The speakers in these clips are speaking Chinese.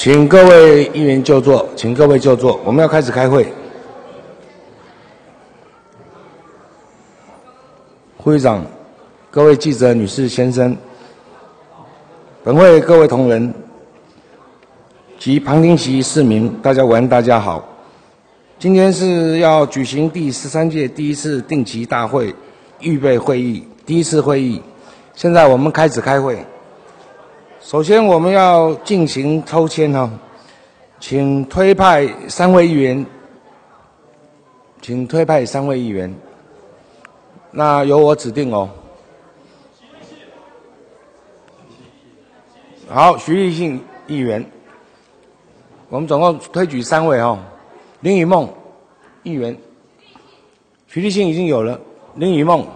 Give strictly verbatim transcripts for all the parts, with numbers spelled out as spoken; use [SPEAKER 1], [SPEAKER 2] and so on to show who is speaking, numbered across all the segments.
[SPEAKER 1] 请各位议员就座，请各位就座，我们要开始开会。副议长、各位记者、女士、先生，本会各位同仁及旁听席市民，大家晚安，大家好。今天是要举行第十三届第一次定期大会预备会议，第一次会议。现在我们开始开会。首先，我们要进行抽签哈，请推派三位议员，请推派三位议员。那由我指定哦。好，徐立信议员，我们总共推举三位哦。林宇梦议员，徐立信已经有了，林宇梦，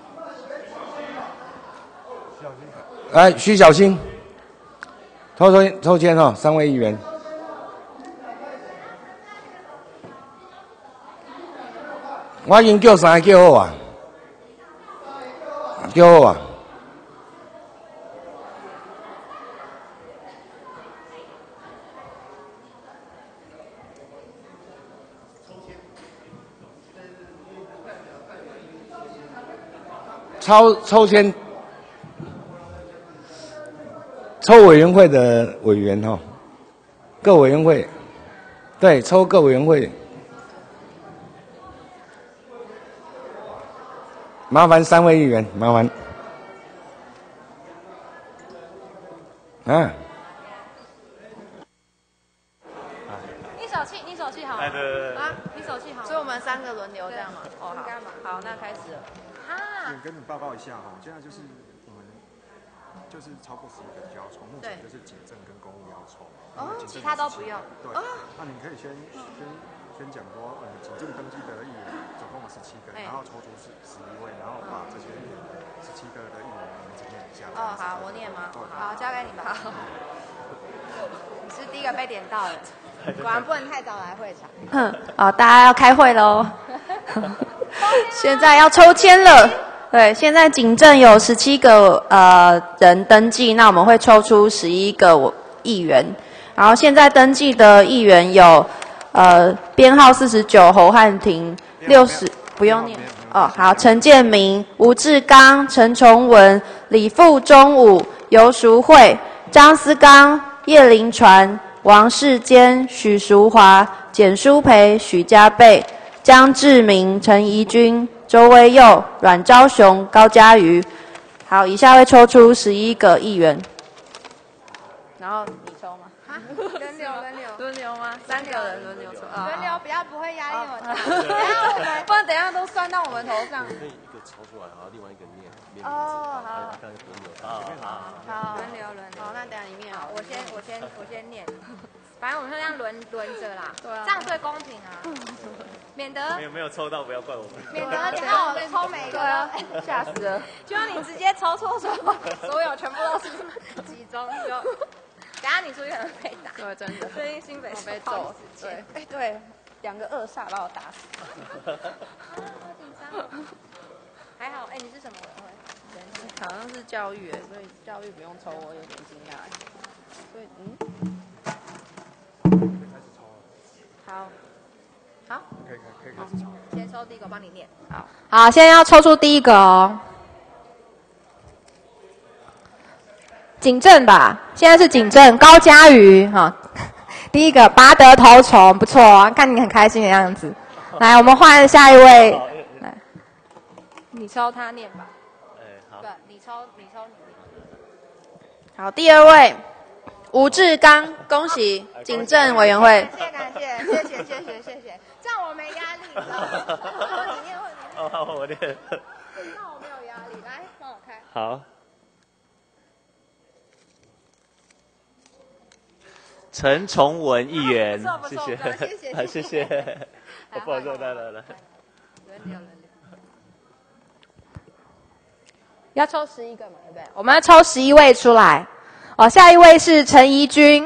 [SPEAKER 1] 来徐小新。抽抽抽签哦，三位议员。我已经叫三个叫好啊，叫好啊。抽抽签。抽委员会的委员哈，各委员会，对，抽各委员会，麻烦三位议员，麻烦，啊，
[SPEAKER 2] 你手气，你手气好，
[SPEAKER 3] 哎对对对，
[SPEAKER 2] 啊，你手气好，
[SPEAKER 4] 所以我们三个轮流这样嘛。哦，好，
[SPEAKER 2] 干嘛？
[SPEAKER 4] 好，那开始了。
[SPEAKER 2] 哈，
[SPEAKER 5] 跟你报告一下哈，现在就是我们就是超过十一个就要抽，目前就是警政跟公务要抽，
[SPEAKER 2] 哦，其他都不用。
[SPEAKER 5] 对，那你可以先先先讲说，呃，警政登记的议员总共有十七个，然后抽出十十一位，然后把这些十七个的议员名字念一下。
[SPEAKER 4] 哦，好，我念吗？
[SPEAKER 2] 好，交给你吧。你是第一个被点到的，果然不能太早来会场。
[SPEAKER 4] 嗯，好，大家要开会喽。现在要抽签了。对，现在警政有十七个呃人登记，那我们会抽出十一个议员。然后现在登记的议员有呃编号四十九侯汉廷，六十不用念哦，好，陈建明、吴志刚、陈崇文、李富忠武、游淑慧、张思刚、叶林传、王世坚、许淑华、简淑培、许家贝、江志明、陈怡君、周威佑、阮昭雄、高嘉瑜。好，以下会抽出十一个议员。然后你抽吗？
[SPEAKER 2] 啊，轮流轮流
[SPEAKER 4] 轮流吗？三个人轮流抽。
[SPEAKER 2] 轮流比较不会压力那么大。等下我们不然等下都算到我们头上。
[SPEAKER 3] 可以一个抽出来，然后另外一个念念名字。
[SPEAKER 2] 哦，好。
[SPEAKER 3] 刚刚轮流。好好。
[SPEAKER 2] 好，轮流轮流。
[SPEAKER 4] 好，那等下你念好，
[SPEAKER 2] 我先我先我先念。反正我们就这样轮轮着啦，
[SPEAKER 4] 对啊，
[SPEAKER 2] 这样最公平啊，免得
[SPEAKER 3] 没有没有抽到，不要怪我们。
[SPEAKER 2] 免得等下我抽每个，
[SPEAKER 4] 吓死了，
[SPEAKER 2] 就让你直接抽错所所有全部都是集中，就等下你出去可能被打。
[SPEAKER 4] 对，真的，
[SPEAKER 2] 最近新北
[SPEAKER 4] 被揍，对，哎对，两个恶煞把我打死。
[SPEAKER 2] 啊，好紧张哦。还好，哎，你是什么委员会？
[SPEAKER 4] 好像是教育，所以教育不用抽，我有点惊讶。所以嗯。好，好，
[SPEAKER 5] 可以可以可以开始抽。
[SPEAKER 2] 先抽第一个，我帮你念。
[SPEAKER 4] 好，好，现在要抽出第一个哦。警政吧，现在是警政高嘉瑜哈，第一个拔得头筹，不错啊，看你很开心的样子。来，我们换下一位。来，
[SPEAKER 2] 你抽他念吧。
[SPEAKER 3] 哎，好。
[SPEAKER 2] 对，你抽你抽你。
[SPEAKER 4] 好，第二位。吴志刚，恭喜警政委员会。
[SPEAKER 2] 感谢感谢谢谢谢谢谢谢，这样我没压力，你知道吗？或你念或你念。
[SPEAKER 3] 哦，好，我念。
[SPEAKER 2] 那我没有压力，来帮我开。
[SPEAKER 3] 好。陈崇文议员，谢谢，
[SPEAKER 2] 谢谢
[SPEAKER 3] 谢谢。不好意思，来来来。
[SPEAKER 2] 轮流轮流。要抽十一个嘛，对不对？
[SPEAKER 4] 我们要抽十一位出来。哦，下一位是陈怡君。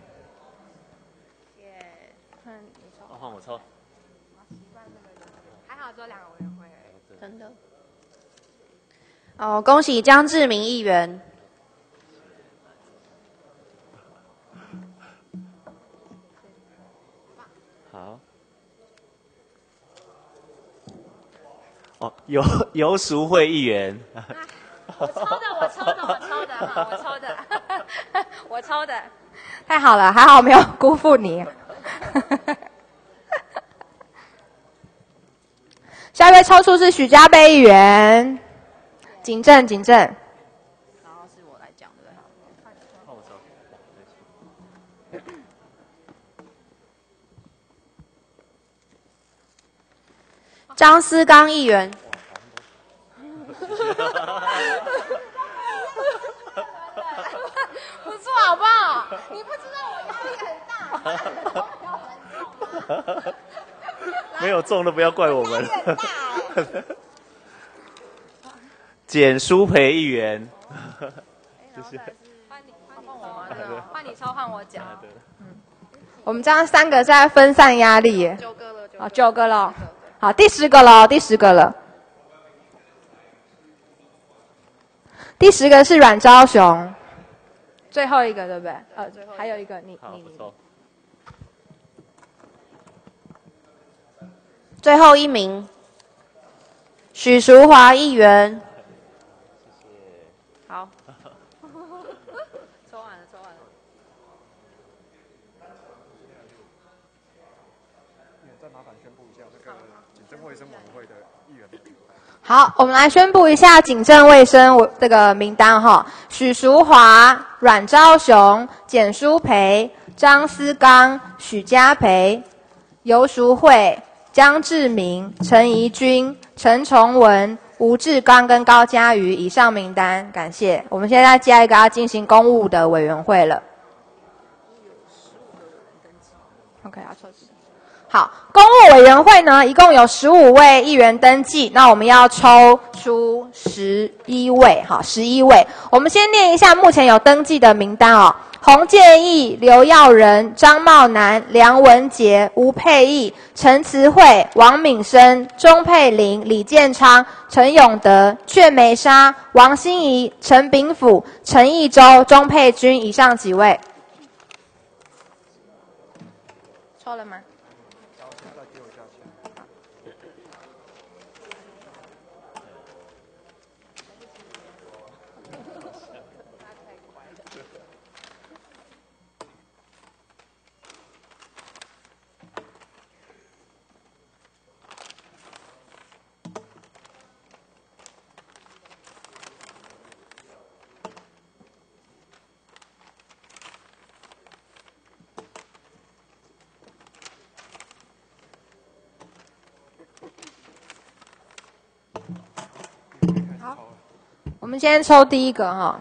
[SPEAKER 2] 耶，看你抽。
[SPEAKER 3] 换我抽。
[SPEAKER 2] 习惯这个，还好只有两个委员会而已。
[SPEAKER 4] 真的。哦，恭喜江志明议员。
[SPEAKER 3] 哦，游游淑慧议员。
[SPEAKER 2] 我抽的，我抽的，我抽的，哈，我抽的，我抽的，
[SPEAKER 4] 太好了，还好没有辜负你。下一位抽出是许家贝议员，谨正谨正。
[SPEAKER 2] 然后是我来讲，对不对？
[SPEAKER 3] 换我抽。
[SPEAKER 4] 张思刚议员。
[SPEAKER 2] 不错，好不好？你不知道我压力很大。
[SPEAKER 3] 没有中的不要怪我们。简舒培议员。谢谢。
[SPEAKER 2] 换你，换你抽，换你抽，换我讲。
[SPEAKER 4] 我们这样三个在分散压力耶。
[SPEAKER 2] 九个了，
[SPEAKER 4] 好，九个了。好，第十个了，第十个了。第十个是阮昭雄，最后一个对不对？呃，还有一个你你你。最后一名，许淑华议员。
[SPEAKER 3] 谢谢。
[SPEAKER 2] 好。抽完了，抽完了。
[SPEAKER 5] 再麻烦宣布一下这个警政卫生委员会的议员。
[SPEAKER 4] 好，我们来宣布一下警政卫生这个名单哈：许淑华、阮昭雄、简舒培、张思刚、许家培、游淑慧、江志明、陈怡君、陈崇文、吴志刚跟高嘉瑜以上名单，感谢。我们现在加一个要进行公务的委员会了。OK， 要抽几个？好，公务委员会呢，一共有十五位议员登记，那我们要抽出十一位，好，十一位。我们先念一下目前有登记的名单哦：洪建义、刘耀仁、张茂南、梁文杰、吴佩义、陈慈慧、王敏生、钟佩玲、李建昌、陈永德、阙梅莎、王心怡、陈炳甫、陈义洲、钟佩君以上几位？抽了吗？我们先抽第一个哈，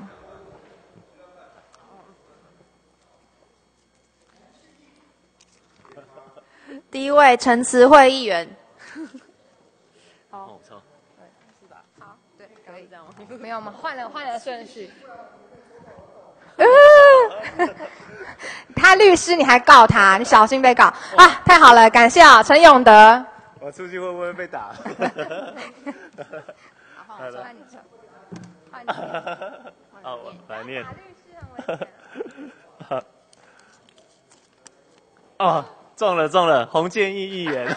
[SPEAKER 4] 第一位陈慈慧议员。
[SPEAKER 3] 好，我抽。
[SPEAKER 2] 对，是吧？好，对，可以这样吗？没有吗？换了换了顺序。
[SPEAKER 4] 他律师，你还告他？你小心被告啊！太好了，感谢啊，陈永德。
[SPEAKER 3] 我出去会不会被打？
[SPEAKER 2] 好，换你抽。
[SPEAKER 3] 好，我来念。
[SPEAKER 2] 打律师很危险。
[SPEAKER 3] 哦，中了中了，洪建义议员。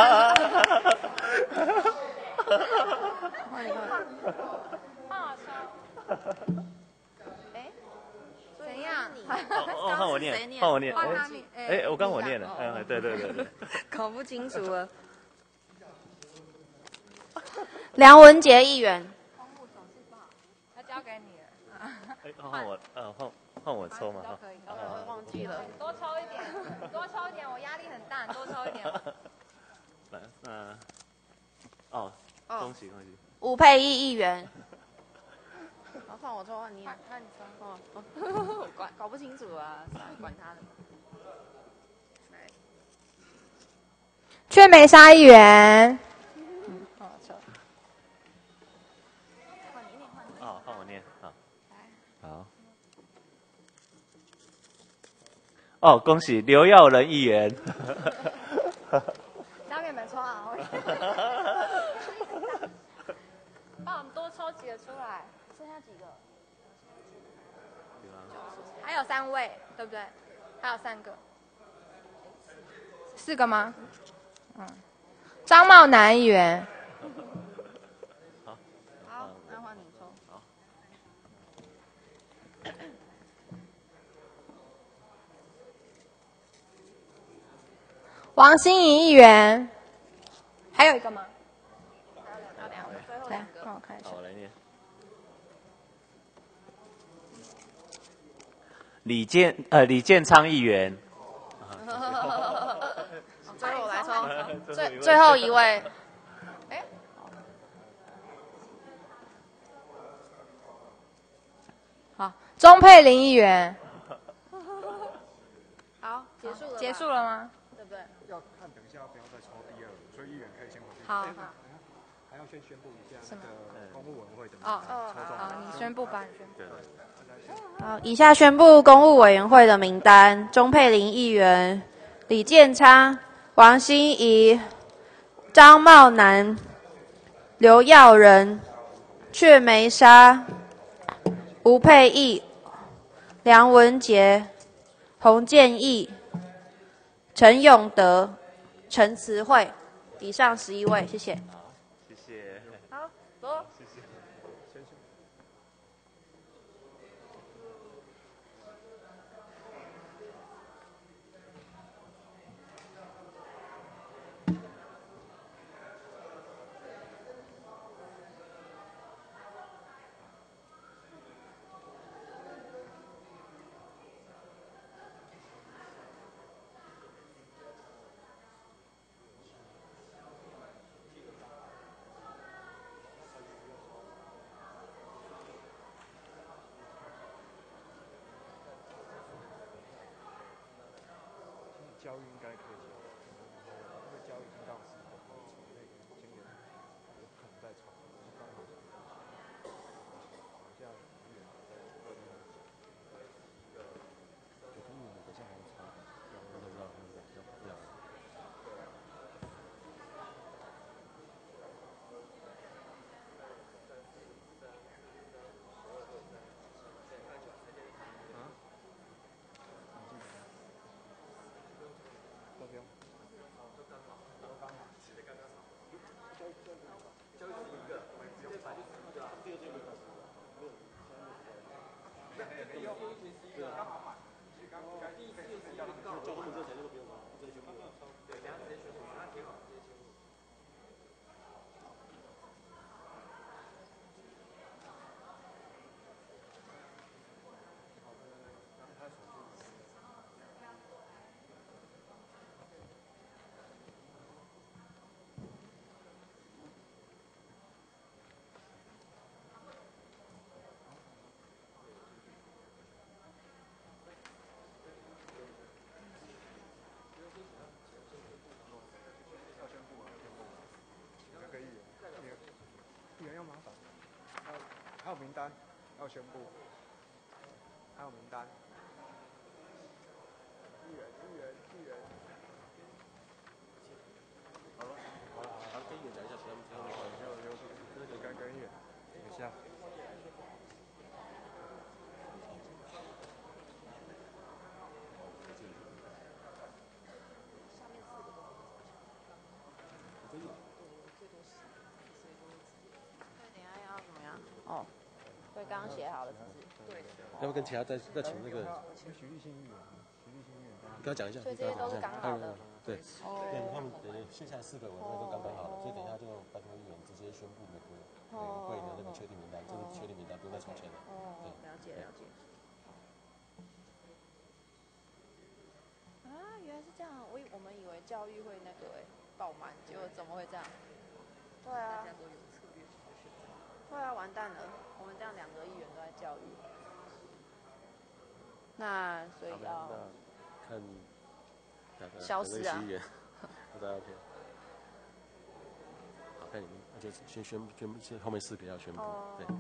[SPEAKER 2] 换你换。换我抽。哎，怎样？
[SPEAKER 3] 哦，换我念，换我念。
[SPEAKER 2] 换他念。
[SPEAKER 3] 哎，我刚我念了。哎，对对对对。
[SPEAKER 2] 搞不清楚了。
[SPEAKER 4] 梁文杰议员。
[SPEAKER 2] 交给你了。
[SPEAKER 3] 哎，换我，呃，换换我抽嘛哈。
[SPEAKER 2] 可以，我忘记了。多抽一点，多抽一点，我压力很大，多抽一点。
[SPEAKER 3] 来，那，哦，恭喜恭喜。
[SPEAKER 4] 吴佩义议员。
[SPEAKER 2] 然后换我抽，换你，换你抽。哦，管搞不清楚啊，管他的。
[SPEAKER 4] 阙梅莎议员。
[SPEAKER 2] 嗯，换我抽。
[SPEAKER 3] 哦，换我念，好。好。哦，恭喜刘耀仁议员。
[SPEAKER 2] 交给你们抽啊！帮我们多抽几个出来，剩下几个？还有三位，对不对？还有三个，
[SPEAKER 4] 四个吗？嗯。张茂南议员。
[SPEAKER 2] 王心怡议员，还有一个吗？还有两个，最后两个，让我看一下。
[SPEAKER 3] 好，我来念。李建呃李建昌议员。
[SPEAKER 2] 最后我来抽，最最后一位。哎，好，钟佩玲议员。好，结束了。结束了吗？对不对？
[SPEAKER 5] 要看等一下要不要再抽第二轮，所以议员可以先回去。
[SPEAKER 2] 好好。
[SPEAKER 5] 还要先宣布一下那个公务委员会的
[SPEAKER 2] 哦哦好，你宣布吧，你宣布。
[SPEAKER 4] 好，以下宣布公务委员会的名单：钟佩玲议员、李建昌、王心怡、张茂南、刘耀仁、阙梅莎、吴佩益、梁文杰、洪建义、陈永德、陈慈慧。以上十一位，谢谢。
[SPEAKER 3] 谢谢。
[SPEAKER 2] 好，走。
[SPEAKER 3] 谢谢。
[SPEAKER 5] 教育应该可以接受，因为教育已经到十个，那个今年有可能再抽，刚好好像议员在二零二九，我跟你们等下还要抽，我不知道，要不要？都不用。议员要麻烦，还有还有名单要宣布，还有名单。议员，议员，议员。好了，好了，好，跟议员讲一下，谁他们谁他们没有，没有，你该跟议员等一下。
[SPEAKER 4] 哦，对，刚刚写好了，对。
[SPEAKER 6] 要不跟其他再再请那个
[SPEAKER 5] 徐立新议员，徐立新议员，
[SPEAKER 6] 跟他讲一下，
[SPEAKER 2] 所以这些都是刚好的。
[SPEAKER 6] 对，对，他们等剩下四个委员会都刚刚好了，所以等一下就拜托议员直接宣布每个委员会的那个确定名单，这是确定名单，不用再重签了。
[SPEAKER 4] 哦，了解了解。啊，原来是这样，我以我们以为教育会那个哎爆满，结果怎么会这样？对啊。大家都有策略去选择。对啊，完蛋了，我们这样两个议员都在教育。那所以要
[SPEAKER 6] 看
[SPEAKER 4] 消失啊。
[SPEAKER 6] 那大家 OK。好，看你们，那就先宣布宣布，先后面四个要宣布。
[SPEAKER 4] 哦、
[SPEAKER 6] 对。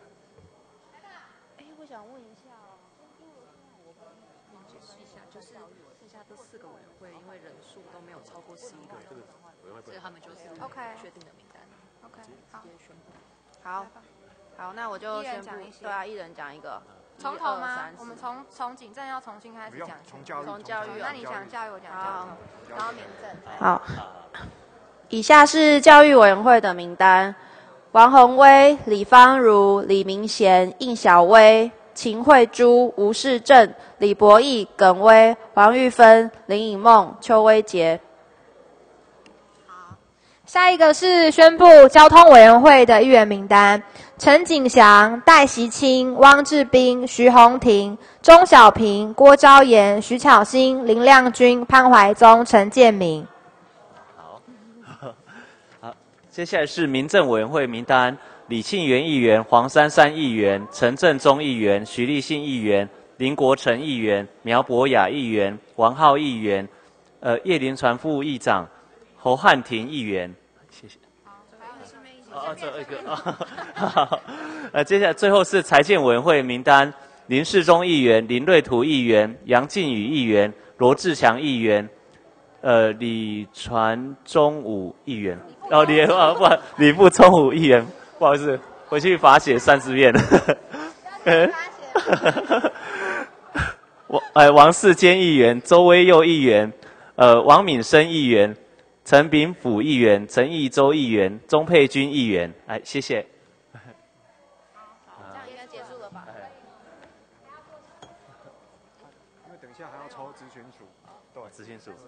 [SPEAKER 4] 哎，我想问一下哦，因为我
[SPEAKER 7] 解释一下，就是剩下这四个委员会，因为人数都没有超过十一个人，所以他们就是
[SPEAKER 4] OK
[SPEAKER 7] 确定的名单。
[SPEAKER 2] OK， 好，
[SPEAKER 7] 直接宣布。
[SPEAKER 4] 好，好，那我就宣布，对啊，一人讲一个。
[SPEAKER 2] 从头吗？我们从从警政要重新开始讲。
[SPEAKER 5] 从教育，
[SPEAKER 4] 从教育。
[SPEAKER 2] 那你讲教育，我讲教育，然后民政。
[SPEAKER 4] 好，以下是教育委员会的名单：王宏威、李芳如、李明贤、应小薇、秦慧珠、吴世正、李博义、耿威、黄玉芬、林颖梦、邱威杰。
[SPEAKER 2] 下一个是宣布交通委员会的议员名单：陈景祥、戴习清、汪志斌、徐宏庭、钟小平、郭昭言、徐巧芯、林亮君、潘怀宗、陈建明。
[SPEAKER 3] 好，好，接下来是民政委员会名单：李庆元议员、黄珊珊议员、陈振中议员、徐立信议员、林国成议员、苗博雅议员、王浩议员、呃叶林传副议长、侯汉廷议员。谢谢。哦，最后一个啊，呃，接下来最后是财建委员会名单：林世忠议员、林瑞图议员、杨靖宇议员、罗志强议员、呃李传忠武议员，哦李啊不李富忠武议员，不好意思，回去罚写三十遍。王呃王世坚议员、周威佑议员、呃王敏生议员。陈炳甫议员、陈义洲议员、钟佩君议员，哎，谢谢。
[SPEAKER 2] 这样应该结束了吧？
[SPEAKER 5] 因为等一下还要抽咨询署，对，
[SPEAKER 3] 咨询署。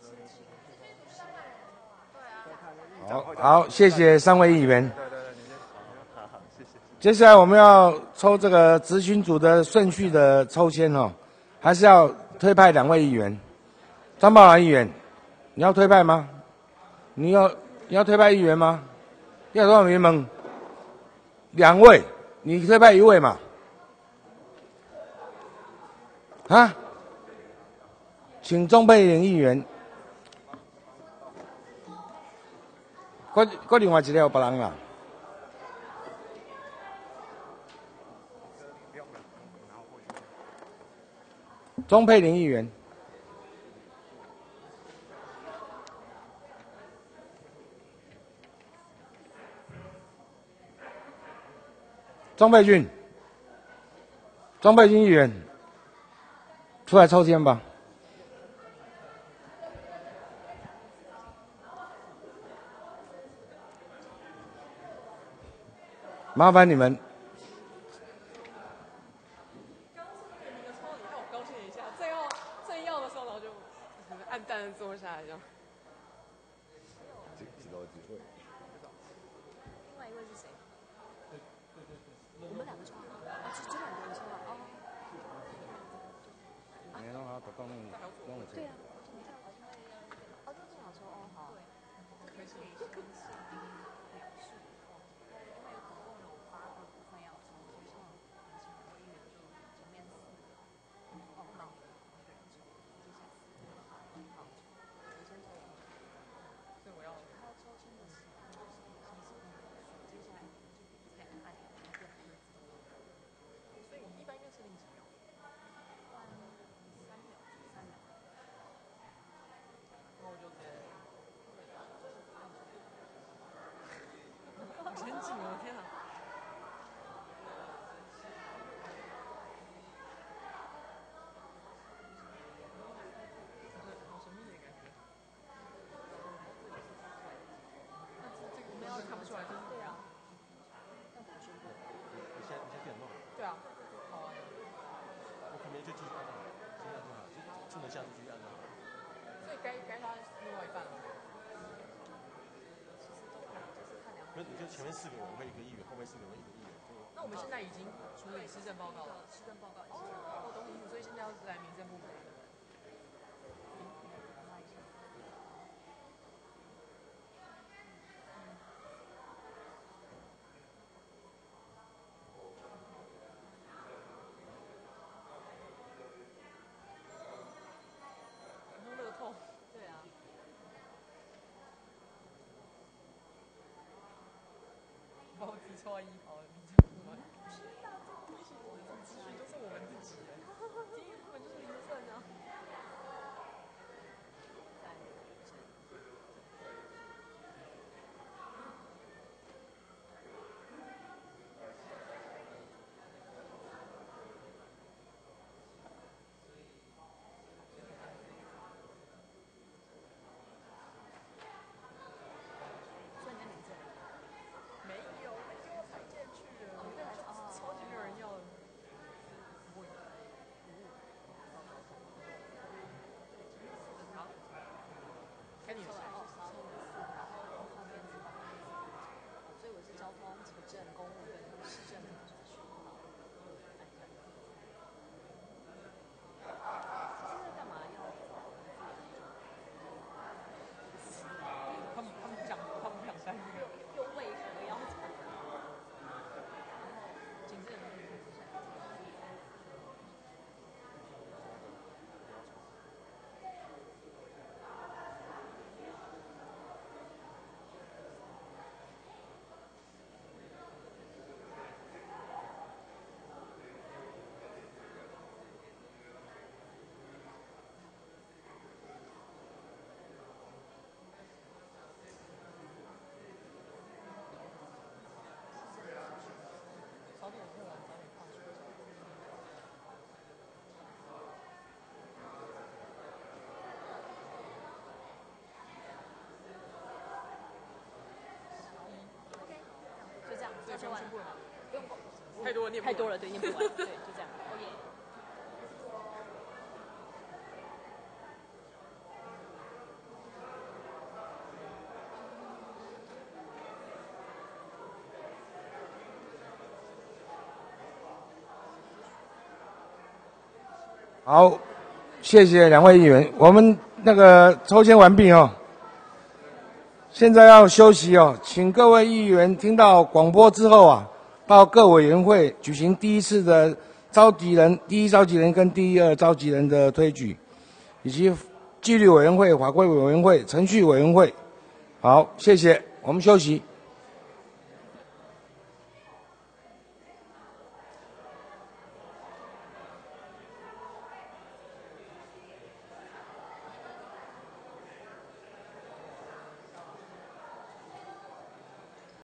[SPEAKER 1] 好，好，谢谢三位议员。
[SPEAKER 5] 对对对，你先。
[SPEAKER 3] 好好，谢谢。
[SPEAKER 1] 接下来我们要抽这个咨询组的顺序的抽签哦，还是要推派两位议员？张宝兰议员，你要推派吗？你要你要推派议员吗？要多少名门？两位，你推派一位嘛？啊？请钟佩玲议员。我我另外一个有别人啦。钟佩玲议员。庄佩君，庄佩君议员，出来抽签吧。麻烦你们。
[SPEAKER 7] 刚刚是你的抽，你让我高兴一下，最后最要的时候，然后就暗淡的坐下来这样。另外一位是谁？我们两个抽啊，哦，是这两个人抽啊，哦。
[SPEAKER 1] 你让他得到那个那个
[SPEAKER 7] 对啊。哦，这正好抽哦，好。可以是描述，因为总共有八个部分要抽，所以像请我议员就前面四个，哦，那一个人抽，接下来四个，好，你先抽。所以我要他要抽签的时候，就是你是接下来就这样按，然后变成所以一般应该是零几秒，三秒，三秒。然后我就直接，好前进哦！天哪！好神秘的感觉。但是这个我们要看不出来，就是对啊。要怎么宣布？
[SPEAKER 6] 你先你先点弄。
[SPEAKER 7] 对啊，好啊。
[SPEAKER 6] 我旁边就继续按，先按就好，就冲着下就继续按就好。
[SPEAKER 7] 所以该该他另外一半了。
[SPEAKER 6] 没有，就前面四个人会一个议员，后面四个人一个议员。
[SPEAKER 7] 那我们现在已经处理施政报告了。施政报告。哦，我懂你意思，所以现在要来民政部门。乐透。对啊。把我自己抽到一跑了，民政部门。不是啊，这个东西资讯都是我们自己的，第一部门就是民政啊。没有，被丢到台建去了。哦，对，超级没有先宣布了吗？不用，
[SPEAKER 8] 太多了，念不完
[SPEAKER 7] 太多了，对，念不完，对，就这样。OK。
[SPEAKER 1] 好，谢谢两位议员，我们那个抽签完毕哦。现在要休息哦，请各位议员听到广播之后啊，到各委员会举行第一次的召集人、第一召集人跟第二召集人的推举，以及纪律委员会、法规委员会、程序委员会。好，谢谢，我们休息。